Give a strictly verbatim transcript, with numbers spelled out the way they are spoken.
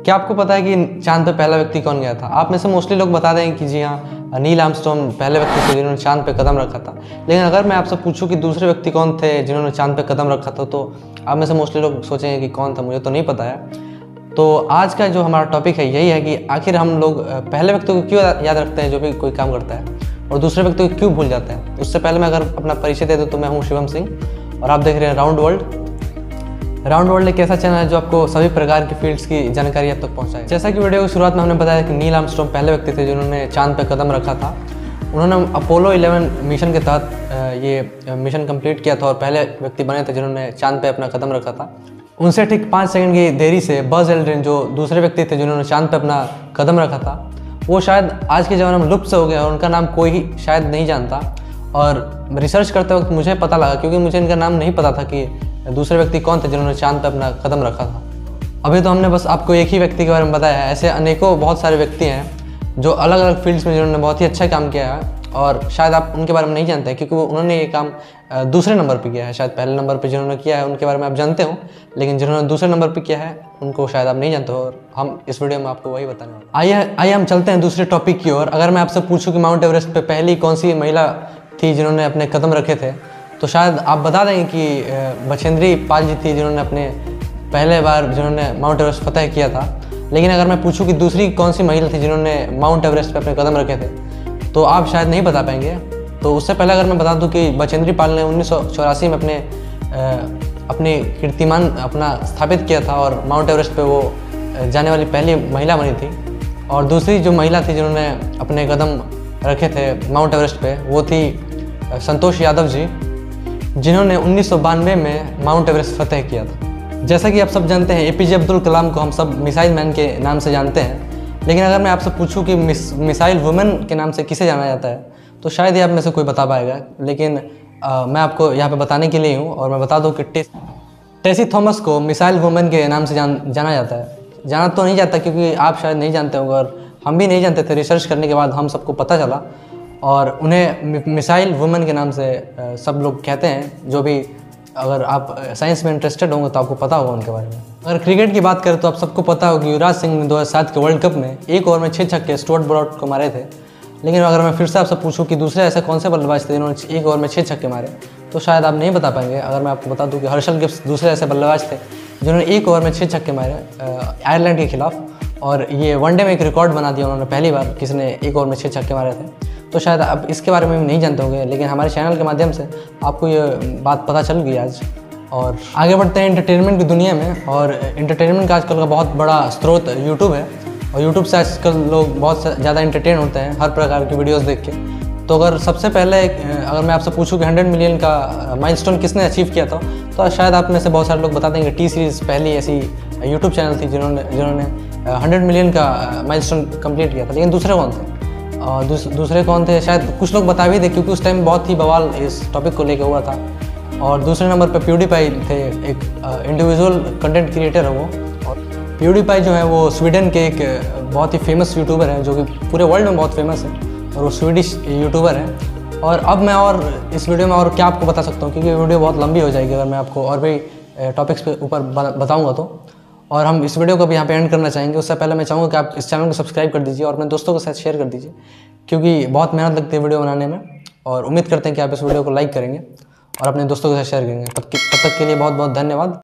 क्या आपको पता है कि चांद पे पहला व्यक्ति कौन गया था? आप में से मोस्टली लोग बता देंगे कि जी हाँ, नील आर्मस्ट्रॉन्ग पहले व्यक्ति थे जिन्होंने चांद पे कदम रखा था। लेकिन अगर मैं आपसे पूछूं कि दूसरे व्यक्ति कौन थे जिन्होंने चांद पे कदम रखा था, तो आप में से मोस्टली लोग सोचेंगे कि कौन था, मुझे तो नहीं पता है। तो आज का जो हमारा टॉपिक है यही है कि आखिर हम लोग पहले व्यक्ति को क्यों याद रखते हैं जो भी कोई काम करता है, और दूसरे व्यक्ति को क्यों भूल जाते हैं। उससे पहले मैं अगर अपना परिचय दे दूँ तो मैं हूँ शिवम सिंह और आप देख रहे हैं राउंड वर्ल्ड। राउंड वर्ल्ड एक ऐसा चैनल है जो आपको सभी प्रकार की फील्ड्स की जानकारी अब तक पहुंचाए। जैसा कि वीडियो की शुरुआत में हमने बताया कि नील आर्मस्ट्रॉन्ग पहले व्यक्ति थे जिन्होंने चांद पर कदम रखा था। उन्होंने अपोलो इलेवन मिशन के तहत ये मिशन कंप्लीट किया था और पहले व्यक्ति बने थे जिन्होंने चांद पे अपना कदम रखा था। उनसे ठीक पाँच सेकंड की देरी से बज़ एल्ड्रिन, जो दूसरे व्यक्ति थे जिन्होंने चांद पे अपना कदम रखा था, वो शायद आज के ज़माने में लुप्त से हो गया और उनका नाम कोई ही शायद नहीं जानता। और रिसर्च करते वक्त मुझे पता लगा, क्योंकि मुझे इनका नाम नहीं पता था कि दूसरे व्यक्ति कौन थे जिन्होंने चांद पर अपना कदम रखा था। अभी तो हमने बस आपको एक ही व्यक्ति के बारे में बताया है, ऐसे अनेकों बहुत सारे व्यक्ति हैं जो अलग अलग फील्ड्स में जिन्होंने बहुत ही अच्छा काम किया है और शायद आप उनके बारे में नहीं जानते हैं, क्योंकि वो उन्होंने ये काम दूसरे नंबर पे किया है। शायद पहले नंबर पे जिन्होंने किया है उनके बारे में आप जानते हो, लेकिन जिन्होंने दूसरे नंबर पे किया है उनको शायद आप नहीं जानते हो, और हम इस वीडियो में आपको वही बताने वाले। आइए आइए हम चलते हैं दूसरे टॉपिक की ओर। अगर मैं आपसे पूछूं कि माउंट एवरेस्ट पे पहली कौन सी महिला थी जिन्होंने अपने कदम रखे थे, तो शायद आप बता देंगे कि बछेंद्री पाल जी थी जिन्होंने अपने पहले बार जिन्होंने माउंट एवरेस्ट फतह किया था। लेकिन अगर मैं पूछूं कि दूसरी कौन सी महिला थी जिन्होंने माउंट एवरेस्ट पे अपने कदम रखे थे, तो आप शायद नहीं बता पाएंगे। तो उससे पहले अगर मैं बता दूं कि बछेंद्री पाल ने उन्नीस सौ चौरासी में अपने अपने कीर्तिमान अपना स्थापित किया था और माउंट एवरेस्ट पे वो जाने वाली पहली महिला बनी थी। और दूसरी जो महिला थी जिन्होंने अपने कदम रखे थे माउंट एवरेस्ट पे, वो थी संतोष यादव जी, जिन्होंने उन्नीस सौ बानवे में माउंट एवरेस्ट फतह किया था। जैसा कि आप सब जानते हैं, एपीजे अब्दुल कलाम को हम सब मिसाइल मैन के नाम से जानते हैं। लेकिन अगर मैं आपसे पूछूं कि मिस, मिसाइल वुमेन के नाम से किसे जाना जाता है, तो शायद ये आप में से कोई बता पाएगा। लेकिन आ, मैं आपको यहाँ पे बताने के लिए हूँ, और मैं बता दूँ कि टेस, टेसी थॉमस को मिसाइल वुमेन के नाम से जान जाना जाता है। जाना तो नहीं जाता क्योंकि आप शायद नहीं जानते होंगे, और हम भी नहीं जानते थे। रिसर्च करने के बाद हम सबको पता चला, और उन्हें मिसाइल वुमेन के नाम से सब लोग कहते हैं। जो भी अगर आप साइंस में इंटरेस्टेड होंगे तो आपको पता होगा उनके बारे में। अगर क्रिकेट की बात करें तो आप सबको पता होगा कि युवराज सिंह ने दो हज़ार सात के वर्ल्ड कप में एक ओवर में छः छक्के स्टुअर्ट ब्रॉड को मारे थे। लेकिन अगर मैं फिर से आपसे पूछूं कि दूसरे ऐसे कौन से बल्लेबाज थे जिन्होंने एक ओवर में छः छक्के मारे, तो शायद आप नहीं बता पाएंगे। अगर मैं आपको बता दूं कि हर्षल गिब्स दूसरे ऐसे बल्लेबाज थे जिन्होंने एक ओवर में छः छक्के मारे आयरलैंड के खिलाफ, और ये वनडे में एक रिकॉर्ड बना दिया उन्होंने, पहली बार किसी ने एक ओवर में छः छक्के मारे थे। तो शायद आप इसके बारे में भी नहीं जानते होंगे, लेकिन हमारे चैनल के माध्यम से आपको ये बात पता चल गई आज। और आगे बढ़ते हैं एंटरटेनमेंट की दुनिया में। और एंटरटेनमेंट का आजकल का बहुत बड़ा स्रोत यूट्यूब है, और यूट्यूब से आजकल लोग बहुत ज़्यादा एंटरटेन होते हैं हर प्रकार की वीडियोस देख के। तो अगर सबसे पहले अगर मैं आपसे पूछूं कि हंड्रेड मिलियन का माइलस्टोन किसने अचीव किया था, तो शायद आप में से बहुत सारे लोग बता देंगे टी सीरीज़ पहली ऐसी यूट्यूब चैनल थी जिन्होंने जिन्होंने हंड्रेड मिलियन का माइलस्टोन कंप्लीट किया था। लेकिन दूसरे कौन थे? और दूस, दूसरे कौन थे शायद कुछ लोग बता भी थे, क्योंकि उस टाइम बहुत ही बवाल इस टॉपिक को लेकर हुआ था। और दूसरे नंबर पर प्यूडीपाई थे, एक इंडिविजुअल कंटेंट क्रिएटर है वो। और प्यूडीपाई जो है वो स्वीडन के एक बहुत ही फेमस यूट्यूबर है, जो कि पूरे वर्ल्ड में बहुत फेमस है, और वो स्वीडिश यूट्यूबर है। और अब मैं और इस वीडियो में और क्या आपको बता सकता हूँ, क्योंकि वीडियो बहुत लंबी हो जाएगी अगर मैं आपको और भी टॉपिक्स पे ऊपर बताऊँगा तो। और हम इस वीडियो को भी यहाँ पे एंड करना चाहेंगे। उससे पहले मैं चाहूँगा कि आप इस चैनल को सब्सक्राइब कर दीजिए और अपने दोस्तों के साथ शेयर कर दीजिए, क्योंकि बहुत मेहनत लगती है वीडियो बनाने में। और उम्मीद करते हैं कि आप इस वीडियो को लाइक करेंगे और अपने दोस्तों के साथ शेयर करेंगे। तब तक के लिए बहुत बहुत धन्यवाद।